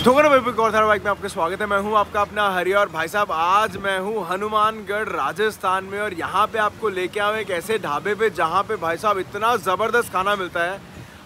ठोकर भाई और धारावाहिक में आपका स्वागत है। मैं हूं आपका अपना हरि और भाई साहब आज मैं हूं हनुमानगढ़ राजस्थान में और यहां पे आपको लेके आऊँ एक ऐसे ढाबे पे जहां पे भाई साहब इतना ज़बरदस्त खाना मिलता है।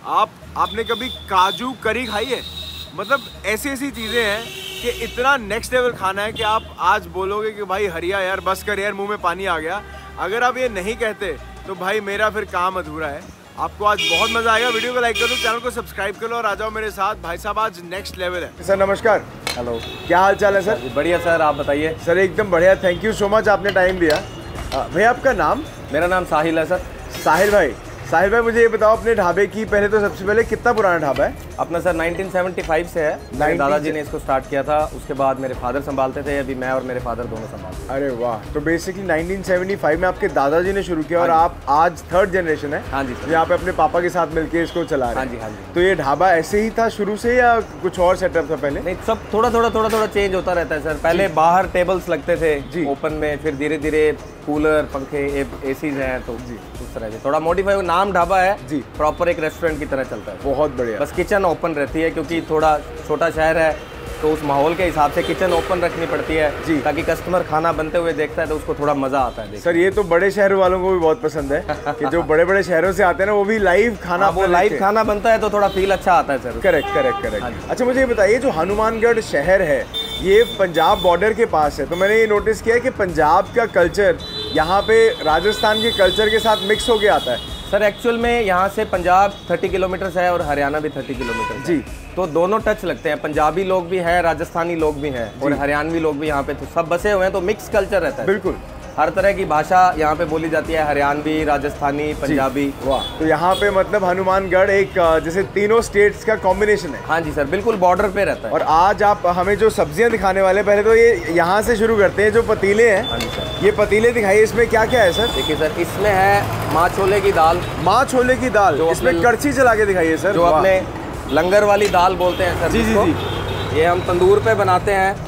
आपने कभी काजू करी खाई है? मतलब ऐसी ऐसी चीज़ें हैं कि इतना नेक्स्ट लेवल खाना है कि आप आज बोलोगे कि भाई हरिया यार बस कर यार, मुँह में पानी आ गया। अगर आप ये नहीं कहते तो भाई मेरा फिर काम अधूरा है। आपको आज बहुत मजा आएगा। वीडियो को लाइक कर दो, चैनल को सब्सक्राइब कर लो और आ जाओ मेरे साथ। भाई साहब आज नेक्स्ट लेवल है। सर नमस्कार। हेलो, क्या हाल चाल है सर? बढ़िया सर, आप बताइए। सर एकदम बढ़िया, थैंक यू सो मच, आपने टाइम दिया। भैया आपका नाम? मेरा नाम साहिल है सर। साहिल भाई मुझे ये बताओ अपने ढाबे की पहले तो सबसे पहले कितना पुराना ढाबा है? अपना सर 1975 से है। मेरे दादाजी ने इसको स्टार्ट किया था, उसके बाद मेरे फादर संभालते थे, अभी मैं और मेरे फादर दोनों संभालते। अरे वाह, तो बेसिकली 1975 में आपके दादाजी ने शुरू किया और आप आज थर्ड जनरेशन है। हाँ जी सर। यहाँ पे अपने पापा के साथ मिलके इसको चला रहे हैं। हाँ जी हाँ जी। तो ये ढाबा ऐसे ही था शुरू से या कुछ और सेटअप था पहले? नहीं, सब थोड़ा चेंज होता रहता है सर। पहले बाहर टेबल्स लगते थे ओपन में, फिर धीरे धीरे कूलर, पंखे, एसीज हैं, तो जी उस तरह से थोड़ा मॉडिफाई। नाम ढाबा है जी, प्रॉपर एक रेस्टोरेंट की तरह चलता है। बहुत बढ़िया। बस किचन ओपन रहती है क्योंकि थोड़ा छोटा शहर है तो उस माहौल के हिसाब से किचन ओपन रखनी पड़ती है जी, ताकि कस्टमर खाना बनते हुए देखता है तो उसको थोड़ा मजा आता है। सर ये तो बड़े शहरों वालों को भी बहुत पसंद है कि जो बड़े बड़े शहरों से आते हैं ना वो भी लाइव खाना, वो लाइव खाना बनता है तो थोड़ा फील अच्छा आता है सर। करेक्ट। अच्छा मुझे ये बताइए, जो हनुमानगढ़ शहर है ये पंजाब बॉर्डर के पास है, तो मैंने ये नोटिस किया कि पंजाब का कल्चर यहाँ पे राजस्थान के कल्चर के साथ मिक्स होके आता है। सर एक्चुअल में यहाँ से पंजाब 30 किलोमीटर है और हरियाणा भी 30 किलोमीटर जी, तो दोनों टच लगते हैं। पंजाबी लोग भी हैं, राजस्थानी लोग भी हैं और हरियाणवी लोग भी यहाँ पे तो सब बसे हुए हैं, तो मिक्स कल्चर रहता है। बिल्कुल, हर तरह की भाषा यहाँ पे बोली जाती है, हरियाणवी, राजस्थानी, पंजाबी। वाह, तो यहाँ पे मतलब हनुमानगढ़ एक जैसे तीनों स्टेट्स का कॉम्बिनेशन है। हाँ जी सर, बिल्कुल बॉर्डर पे रहता है। और आज आप हमें जो सब्जियाँ दिखाने वाले, पहले तो ये यहाँ से शुरू करते हैं, जो पतीले हैं। हाँ जी सर, ये पतीले दिखाइए, इसमें क्या क्या है सर? देखिए सर, इसमें है माँ छोले की दाल। माँ छोले की दाल, इसमें कड़छी चला के दिखाइए सर। जो अपने लंगर वाली दाल बोलते हैं सर। जी, ये हम तंदूर पे बनाते हैं।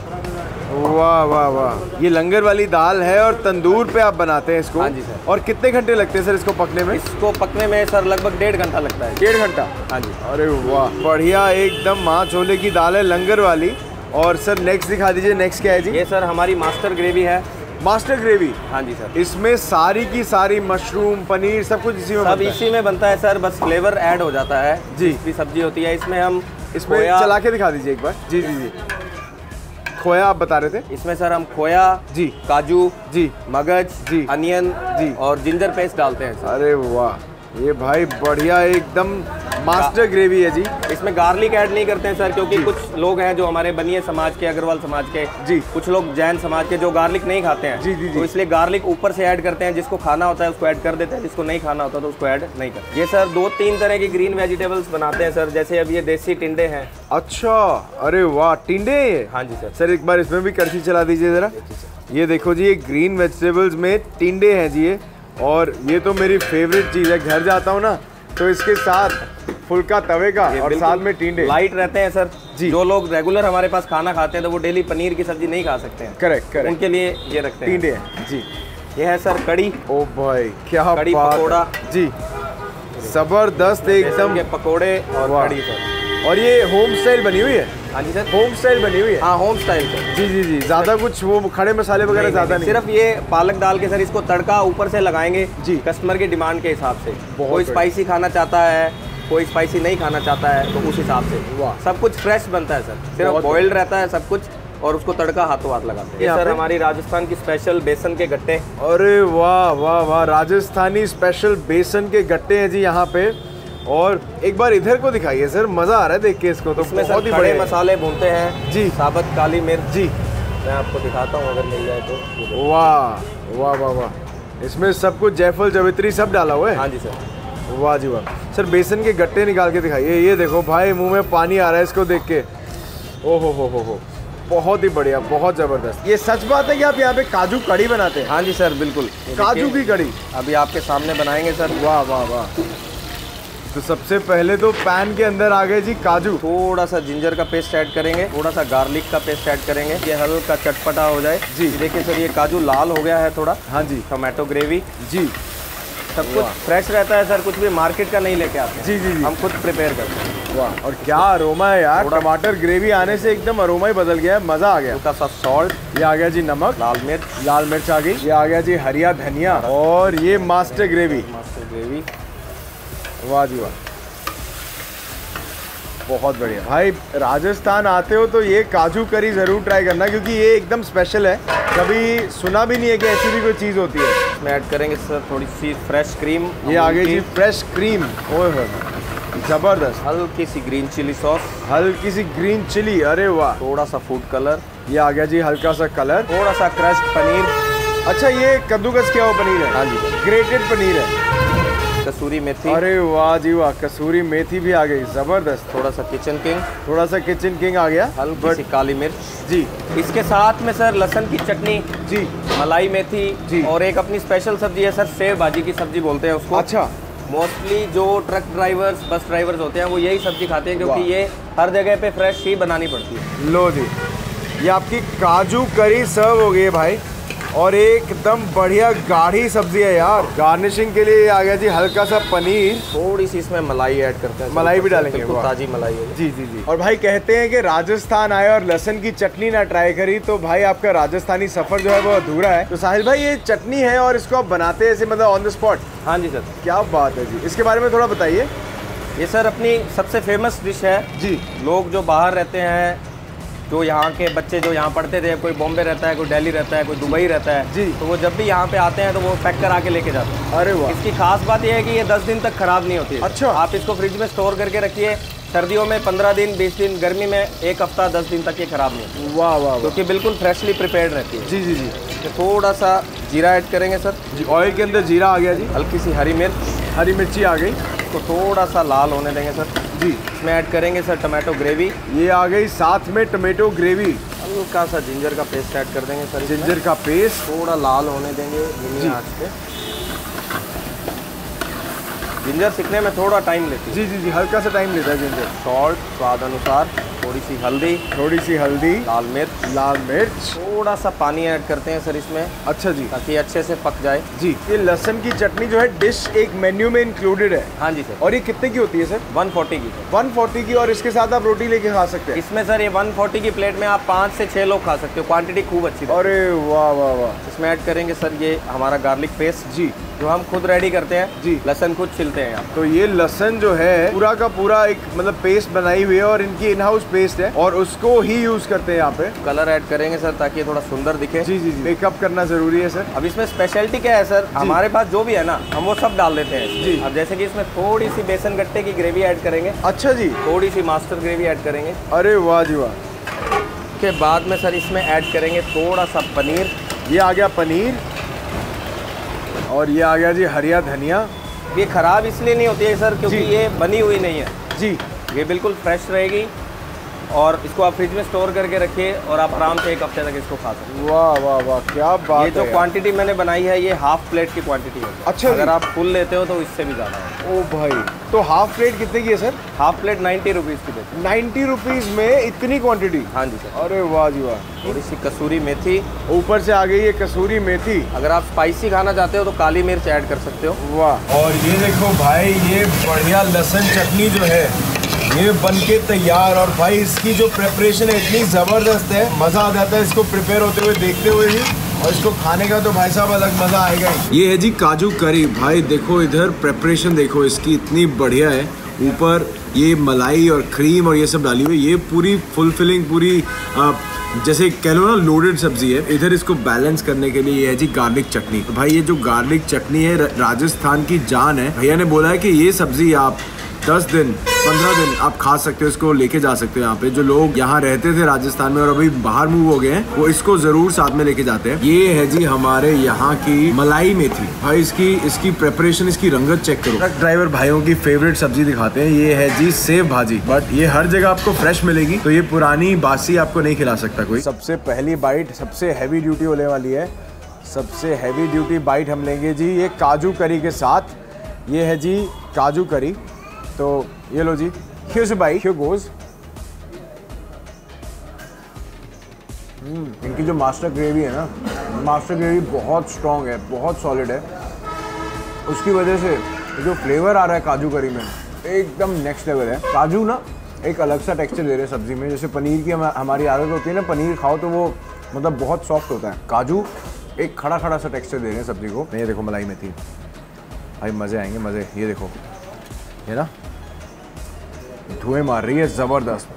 वाह वाह वाह, ये लंगर वाली दाल है और तंदूर पे आप बनाते हैं इसको? हाँ जी सर। और कितने घंटे लगते हैं सर इसको पकने में? इसको पकने में सर लगभग 1.5 घंटा लगता है। 1.5 घंटा? हाँ जी। अरे वाह, बढ़िया एकदम। माँ छोले की दाल है लंगर वाली। और सर नेक्स्ट दिखा दीजिए, नेक्स्ट क्या है जी? ये सर हमारी मास्टर ग्रेवी है। Master gravy? हाँ जी सर। इसमें सारी की सारी मशरूम, पनीर, सब कुछ इसी में बनता है? इसी में बनता है सर, बस फ्लेवर ऐड हो जाता है जी। भी सब्जी होती है इसमें। हम इसमें चला के दिखा दीजिए एक बार। जी जी जी, खोया आप बता रहे थे? इसमें सर हम खोया जी, काजू जी, मगज जी, अनियन जी और जिंजर पेस्ट डालते हैं सर। अरे वाह, ये भाई बढ़िया एकदम मास्टर ग्रेवी है जी। इसमें गार्लिक ऐड नहीं करते हैं सर, क्योंकि कुछ लोग हैं जो हमारे बनिए समाज के, अग्रवाल समाज के जी, कुछ लोग जैन समाज के जो गार्लिक नहीं खाते हैं जी, तो इसलिए गार्लिक ऊपर से ऐड करते हैं। जिसको खाना होता है उसको ऐड कर देते हैं, जिसको नहीं खाना होता तो उसको ऐड नहीं करते। ये सर 2-3 तरह की ग्रीन वेजिटेबल्स बनाते हैं सर, जैसे अब ये देसी टिंडे हैं। अच्छा, अरे वाह, टिंडे? हाँ जी सर। सर एक बार इसमें भी कड़छी चला दीजिए जरा। ये देखो जी, ये ग्रीन वेजिटेबल्स में टिंडे हैं जी ये, और ये तो मेरी फेवरेट चीज़ है। घर जाता हूँ ना तो इसके साथ फुल्का तवे का और साथ में टिंडे लाइट रहते हैं सर जी। जो लोग रेगुलर हमारे पास खाना खाते हैं तो वो डेली पनीर की सब्जी नहीं खा सकते हैं। करेक्ट, उनके लिए ये रखते हैं टिंडे हैं जी। ये है सर कड़ी। ओ भाई, क्या कड़ी पकोड़ा जी, जबरदस्त एकदम के पकोड़े और कड़ी सर। और ये होम स्टाइल बनी हुई है? हाँ जी सर, होम स्टाइल बनी हुई है। हाँ, होम स्टाइल सर। जी जी जी, ज़्यादा कुछ वो खड़े मसाले वगैरह ज़्यादा नहीं, सिर्फ ये पालक डाल के सर इसको तड़का ऊपर से लगाएंगे जी, कस्टमर की डिमांड के हिसाब से। कोई स्पाइसी खाना चाहता है, कोई स्पाइसी नहीं खाना चाहता है, तो उस हिसाब से सब कुछ फ्रेश बनता है सर। सिर्फ बॉइल्ड रहता है सब कुछ और उसको तड़का हाथों हाथ लगाते हैं। ये सर हमारी राजस्थान की स्पेशल बेसन के गट्टे। अरे वाह वाह वाह, राजस्थानी स्पेशल बेसन के गट्टे हैं जी यहाँ पे। और एक बार इधर को दिखाइए सर, मजा आ रहा है देख के इसको। तो बहुत ही बड़े मसाले भूनते हैं जी, साबुत काली मिर्च जी। मैं आपको दिखाता हूँ अगर मिल जाए तो। वाह वाह वाह वाह, इसमें सब कुछ जायफल जावित्री सब डाला हुआ है? हाँ जी सर। वाह जी वाह। सर बेसन के गट्टे निकाल के दिखाइए। ये देखो भाई, मुंह में पानी आ रहा है इसको देख के। ओ हो, बहुत ही बढ़िया, बहुत जबरदस्त। ये सच बात है कि आप यहाँ पे काजू कड़ी बनाते हैं? हाँ जी सर, बिल्कुल। काजू की कड़ी अभी आपके सामने बनाएंगे सर। वाह वाह वाह। तो सबसे पहले तो पैन के अंदर आ गए जी काजू। थोड़ा सा जिंजर का पेस्ट ऐड करेंगे, थोड़ा सा गार्लिक का पेस्ट ऐड करेंगे, ये हल्का चटपटा हो जाए जी। देखिए सर, ये काजू लाल हो गया है थोड़ा। हाँ जी। टोमेटो ग्रेवी जी, सब कुछ वाह। फ्रेश रहता है सर, कुछ भी मार्केट का नहीं लेके आते हैं। जी जी जी, हम खुद प्रिपेयर करते हैं। वाह, और क्या अरोमा है यार, टमाटर ग्रेवी आने से एकदम अरोमा ही बदल गया है, मजा आ गया। हल्का सा सॉल्ट, ये आ गया जी नमक, लाल मिर्च आ गई, ये आ गया जी हरिया धनिया, और ये मास्टर ग्रेवी। वाह जी वाह, बहुत बढ़िया भाई। राजस्थान आते हो तो ये काजू करी जरूर ट्राई करना, क्योंकि ये एकदम स्पेशल है, कभी सुना भी नहीं है कि ऐसी भी कोई चीज़ होती है। इसमें ऐड करेंगे सर थोड़ी सी फ्रेश क्रीम। ये आ गई जी फ्रेश क्रीम, ओह जबरदस्त। हल्की सी ग्रीन चिली सॉस, हल्की सी ग्रीन चिली, अरे वाह। थोड़ा सा फूड कलर, ये आ गया जी हल्का सा कलर। थोड़ा सा क्रश्ड पनीर। अच्छा, ये कद्दूकस किया हुआ पनीर है? हाँ जी, ग्रेटेड पनीर है। कसूरी मेथी, अरे वाह जी वाह, कसूरी मेथी भी आ गई, जबरदस्त। थोड़ा सा किचन किंग, थोड़ा सा किचन किंग आ गया, हल्की सी काली मिर्च जी। इसके साथ में सर लहसुन की चटनी जी, मलाई मेथी जी, और एक अपनी स्पेशल सब्जी है सर, सेव भाजी की सब्जी बोलते हैं उसको। अच्छा, मोस्टली जो ट्रक ड्राइवर्स, बस ड्राइवर्स होते हैं वो यही सब्जी खाते हैं, क्योंकि ये हर जगह पे फ्रेश ही बनानी पड़ती है। लो जी, ये आपकी काजू करी सर्व हो गई है भाई, और एकदम बढ़िया गाढ़ी सब्जी है यार। गार्निशिंग के लिए आ गया जी हल्का सा पनीर, थोड़ी सी इसमें मलाई ऐड करते हैं, मलाई भी डालेंगे, ताजी मलाई है जी जी जी। और भाई कहते हैं कि राजस्थान आए और लहसुन की चटनी ना ट्राई करी तो भाई आपका राजस्थानी सफर जो है वो अधूरा है। तो साहिल भाई, ये चटनी है और इसको आप बनाते हैं ऐसे मतलब ऑन द स्पॉट? हाँ जी सर। क्या बात है जी, इसके बारे में थोड़ा बताइए। ये सर अपनी सबसे फेमस डिश है जी। लोग जो बाहर रहते हैं, जो यहाँ के बच्चे जो यहाँ पढ़ते थे, कोई बॉम्बे रहता है, कोई दिल्ली रहता है, कोई दुबई रहता है जी, तो वो जब भी यहाँ पे आते हैं तो वो पैक करा के लेके जाते हैं। अरे वाह। इसकी खास बात ये है कि ये 10 दिन तक खराब नहीं होती है। अच्छा। आप इसको फ्रिज में स्टोर करके रखिए, सर्दियों में 15 दिन 20 दिन, गर्मी में 1 हफ्ता 10 दिन तक ये खराब नहीं होती। वाह वाह, क्योंकि बिल्कुल फ्रेशली प्रिपेयर्ड रहती है। जी जी जी। तो थोड़ा सा जीरा ऐड करेंगे सर जी, ऑयल के अंदर जीरा आ गया जी। हल्की सी हरी मिर्च, हरी मिर्ची आ गई, तो थोड़ा सा लाल होने देंगे सर जी। इसमें ऐड करेंगे सर टमाटो ग्रेवी, ये आ गई साथ में टमेटो ग्रेवी। हल्का सा जिंजर का पेस्ट ऐड कर देंगे सर, जिंजर का पेस्ट, थोड़ा लाल होने देंगे धीमी आंच पे। जिंजर सीखने में थोड़ा टाइम लेती है। जी जी जी, हल्का सा टाइम लेता है जिंजर। सॉल्ट स्वाद अनुसार, थोड़ी सी हल्दी, लाल मिर्च, थोड़ा सा पानी ऐड करते हैं सर इसमें। अच्छा जी, ताकि अच्छे से पक जाए जी। ये लहसुन की चटनी जो है डिश एक मेन्यू में इंक्लूडेड है? हाँ जी सर। और ये कितने की होती है सर? 140 की। 140 की, और इसके साथ आप रोटी लेके खा सकते हैं? इसमें सर ये 140 की प्लेट में आप 5 से 6 लोग खा सकते हो, क्वांटिटी खूब अच्छी है। अरे वाह वाह वाह। इसमें ऐड करेंगे सर ये हमारा गार्लिक पेस्ट जी, जो हम खुद रेडी करते हैं जी। लहसुन खुद छिलते हैं यहाँ। तो ये लहसुन जो है पूरा का पूरा एक मतलब पेस्ट बनाई हुई है, और इनकी इन हाउस पेस्ट है, और उसको ही यूज करते हैं यहाँ पे। कलर ऐड करेंगे सर ताकि ये थोड़ा सुंदर दिखे। जी जी जी, मेकअप करना जरूरी है सर। अब इसमें स्पेशलिटी क्या है सर, हमारे पास जो भी है ना हम वो सब डाल देते हैं जी। अब जैसे कि इसमें थोड़ी सी बेसन गट्टे की ग्रेवी ऐड करेंगे। अच्छा जी, थोड़ी सी मास्टर ग्रेवी ऐड करेंगे। अरे वाह जी वाह। के बाद में सर इसमें ऐड करेंगे थोड़ा सा पनीर। ये आ गया पनीर, और ये आ गया जी हरिया धनिया। ये खराब इसलिए नहीं होती है सर क्योंकि ये बनी हुई नहीं है जी, ये बिल्कुल फ्रेश रहेगी, और इसको आप फ्रिज में स्टोर करके रखिए और आप आराम से 1 हफ्ते तक इसको खा सकते हैं। वाह वाह वाह, क्या बात है। ये जो क्वांटिटी मैंने बनाई है ये हाफ प्लेट की क्वांटिटी है। अच्छा, अगर आप फुल लेते हो तो इससे भी ज़्यादा है। ओ भाई, तो हाफ प्लेट कितने की है सर? हाफ प्लेट 90 रुपीज़ की देते हैं। 90 रुपीज़ में इतनी क्वांटिटी? हाँ जी सर। अरे वाह जी वाह। थोड़ी सी कसूरी मेथी, ऊपर से आ गई है कसूरी मेथी। अगर आप स्पाइसी खाना चाहते हो तो काली मिर्च ऐड कर सकते हो। वाह। और ये देखो भाई, ये बढ़िया लहसुन चटनी जो है ये बनके तैयार, और भाई इसकी जो प्रिपरेशन है इतनी ज़बरदस्त है, मज़ा आ जाता है इसको प्रिपेयर होते हुए देखते हुए ही, और इसको खाने का तो भाई साहब अलग मज़ा आएगा ही। ये है जी काजू करी। भाई देखो इधर प्रिपरेशन देखो इसकी इतनी बढ़िया है, ऊपर ये मलाई और क्रीम और ये सब डाली हुई, ये पूरी फुलफिलिंग, पूरी जैसे कह लो ना लोडेड सब्जी है। इधर इसको बैलेंस करने के लिए ये है जी गार्लिक चटनी। तो भाई ये जो गार्लिक चटनी है राजस्थान की जान है। भैया ने बोला है कि ये सब्जी आप 10 दिन 15 दिन आप खा सकते हो, इसको लेके जा सकते हो। यहाँ पे जो लोग यहाँ रहते थे राजस्थान में और अभी बाहर मूव हो गए हैं, वो इसको जरूर साथ में लेके जाते हैं। ये है जी हमारे यहाँ की मलाई मेथी। भाई इसकी प्रेपरेशन, इसकी रंगत चेक करो। ट्रक ड्राइवर भाइयों की फेवरेट सब्जी दिखाते हैं। ये है जी सेव भाजी, बट ये हर जगह आपको फ्रेश मिलेगी, तो ये पुरानी बासी आपको नहीं खिला सकता कोई। सबसे पहली बाइट सबसे हैवी ड्यूटी होने वाली है। सबसे हैवी ड्यूटी बाइट हम लेंगे जी ये काजू करी के साथ। ये है जी काजू करी, तो ये लो जी, here's a bite, here goes. इनकी जो मास्टर ग्रेवी है ना, मास्टर ग्रेवी बहुत स्ट्रॉन्ग है, बहुत सॉलिड है। उसकी वजह से जो फ्लेवर आ रहा है काजू करी में एकदम नेक्स्ट लेवल है। काजू ना एक अलग सा टेक्सचर दे रहे हैं सब्जी में। जैसे पनीर की हमारी आदत होती है ना, पनीर खाओ तो वो मतलब बहुत सॉफ्ट होता है। काजू एक खड़ा खड़ा सा टेक्सचर दे रहे हैं सब्जी को। ये देखो मलाई मेथी, भाई मज़े आएंगे मज़े। ये देखो, ये ना धुएं मार रही है ज़बरदस्त।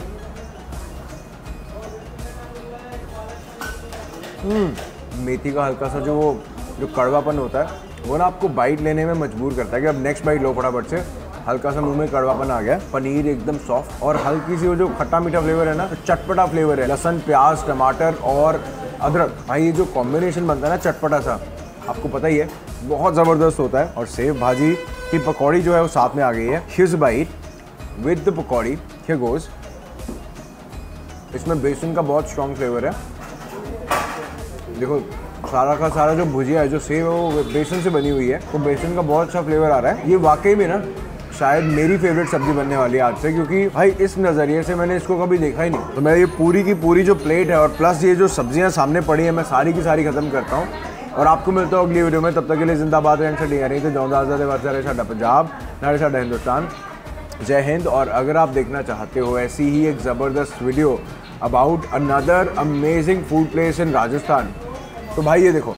मेथी का हल्का सा जो कड़वापन होता है वो ना आपको बाइट लेने में मजबूर करता है कि अब नेक्स्ट बाइट लो फटाफट से। हल्का सा मुंह में कड़वापन आ गया। पनीर एकदम सॉफ्ट और हल्की सी वो जो खट्टा मीठा फ्लेवर है ना, तो चटपटा फ्लेवर है। लहसुन, प्याज, टमाटर और अदरक, भाई ये जो कॉम्बिनेशन बनता है ना चटपटा सा, आपको पता ही है बहुत ज़बरदस्त होता है। और सेव भाजी की पकौड़ी जो है वो साथ में आ गई है। His bite with the pakodi, here goes. इसमें बेसन का बहुत स्ट्रॉन्ग फ्लेवर है। देखो सारा का सारा जो भुजिया है, जो सेव है वो बेसन से बनी हुई है, तो बेसन का बहुत अच्छा फ्लेवर आ रहा है। ये वाकई में ना शायद मेरी फेवरेट सब्जी बनने वाली है आज से, क्योंकि भाई इस नज़रिए से मैंने इसको कभी देखा ही नहीं। तो मैं ये पूरी की पूरी जो प्लेट है और प्लस ये जो सब्जियां सामने पड़ी हैं, मैं सारी की सारी खत्म करता हूँ और आपको मिलता हूँ अगली वीडियो में। तब तक के लिए जिंदाबाद रहे नहीं तो जौंदा आजाद वर्षा साडा पंजाब नारे साडा हिंदुस्तान। जय हिंद। और अगर आप देखना चाहते हो ऐसी ही एक ज़बरदस्त video about another amazing food place in Rajasthan, तो भाई ये देखो।